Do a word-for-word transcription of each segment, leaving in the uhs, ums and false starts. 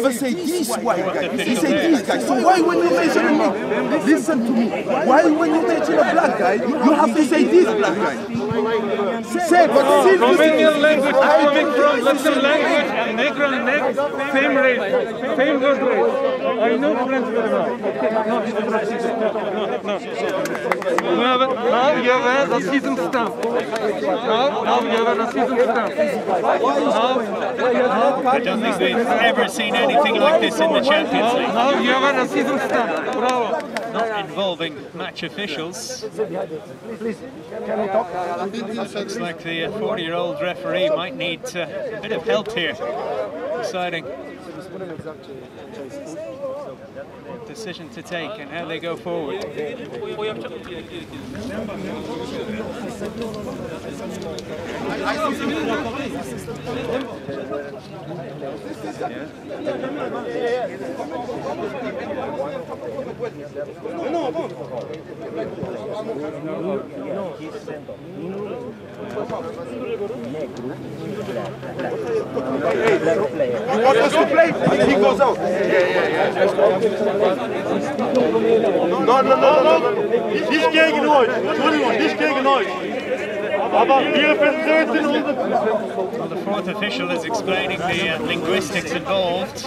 never say this white guy. He say this guy. So why when you mention a nigga, listen to me. Why when you mention a black guy, you have to say this black guy? Say, but Romanian language coming from Latin language and Negro and Neg, same race, same word race. I know French very well. No, no, no. Now you have a racism stamp. Now, now you have a racism stamp. I don't think we've ever seen anything like this in the Champions League. Now you have a racism stamp. Bravo. Not involving match officials. Looks like the forty-year-old referee might need uh, a bit of help here, deciding what decision to take and how they go forward. What was to play? He goes out. Yeah, yeah, yeah. No, no, no, no, no. Hiç gegen euch. Entschuldigung, nicht gegen euch. Aber wir vertreten unsere... Well, the fourth official is explaining the uh, linguistics involved.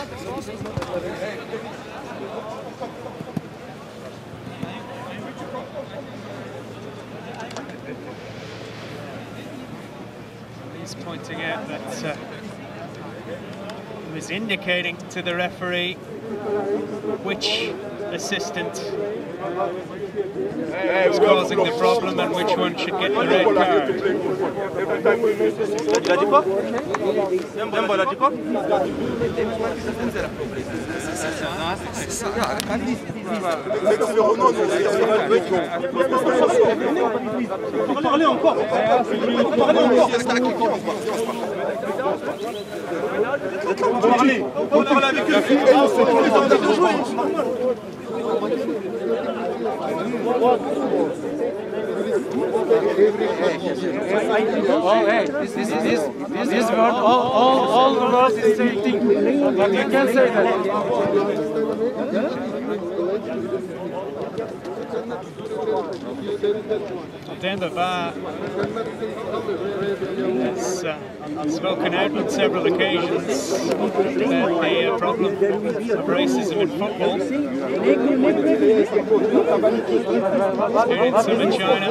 He's pointing out that uh, he was indicating to the referee which assistant was causing the problem and which one should get the red card. Il a dit quoi? Dembo, il a dit quoi? Parlez encore. Parlez encore. Parlez. Parlez avec eux. Oh, hey, this, this, this, this, this word, all, all, all the words is the same thing. But you can say that. Demba has uh, spoken out on several occasions about the uh, problem of racism in football. Experienced some in China.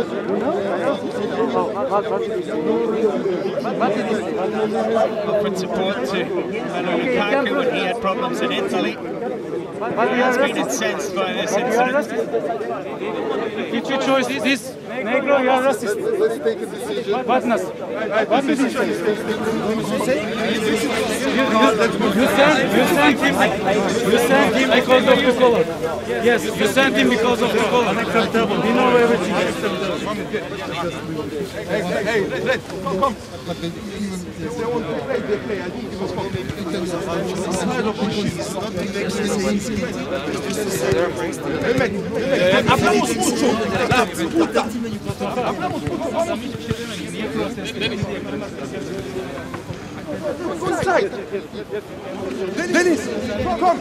Offered support to Manu Lukaku when he had problems in Italy. He has been incensed by this incident. If you choose this Negro, you are racist. Let's take a decision. Partners. What decision? You sent, you sent him, you sent him because of the color. Yes, you sent him because of the color. Unacceptable. We know everything. Hey, hey, let, come, come. If they want to play, they play. I think it was fun. Hablamos mucho. Hablamos mucho. Go inside. Dennis, come.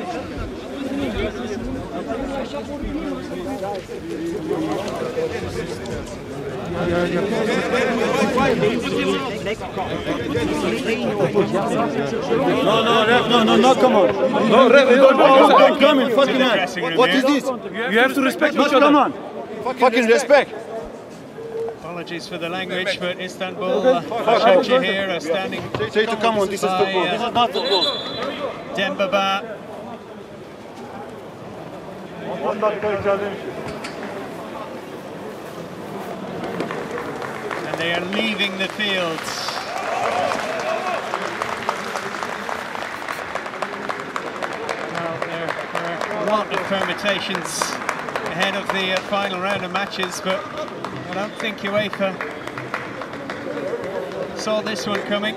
No, no, ref, no, no, no, come on. No, ref, don't, don't come in, fucking man. What is this? You have to respect each other. Come on. Fucking respect. Apologies for the language, but Istanbul uh, Başakşehir are standing. Say to come on, this is football. This is not football. Demba Ba. And they are leaving the field. Well, there, there are a lot of permutations ahead of the uh, final round of matches, but I don't think UEFA saw this one coming.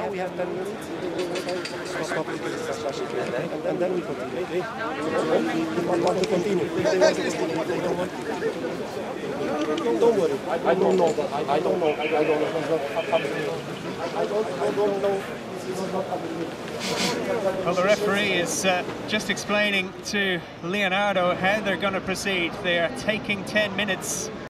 now we have ten minutes. Stop it, and then, and then we continue. They want to continue. They want to continue. They don't want to. Don't worry. I don't know that. I don't know. I don't know. I don't. I don't know. Well, the referee is uh, just explaining to Leonardo how they're going to proceed. They are taking ten minutes